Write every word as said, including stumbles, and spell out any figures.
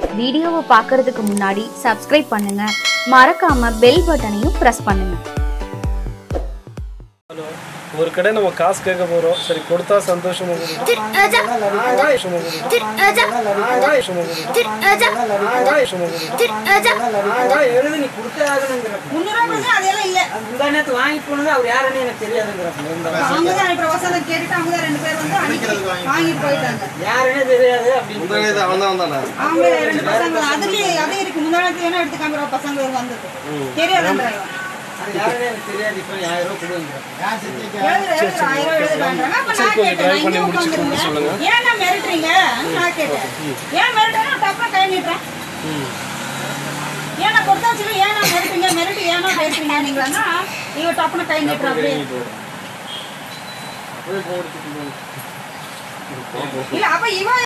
வீடியோவை பார்க்கறதுக்கு முன்னாடி சப்ஸ்கிரைப் பண்ணுங்க, மறக்காம பெல் பட்டனையும் பிரஸ் பண்ணுங்க. ஒரு கடை நம்ம காசு கேட்க போறோம். சரி கொடுத்தா சந்தோஷமா வாங்கி போனது அவர் யாருன்னு எனக்கு தெரியாதுங்கிற வாங்கிட்டு போயிட்டாங்க. யாருன்னே தெரியாது அப்படின்னு அதுலயே அதே இருக்கு. முன்னாடி வேணா எடுத்து காமிக்கிற பசங்க வந்தது தெரியாதுன்றாங்க. யாருன்னே எனக்கு தெரியாது. இப்போ ஆயிரம் ரூபாய் கொடுங்க. ஏன்னா மிரட்டுறீங்க? நான் கேட்டேன் ஏன் மிரட்டுறேன்? டப்புனு கை நீட்டுறேன். ஏன்னா கொடுத்தாச்சு ஏன்னா மிரட்டுறீங்க? மிரட்டி ஏன்னா பேசுறீங்க நீங்களா? நீங்க டப்புனு கை நீட்டுறாங்க. இல்ல அப்ப இவன்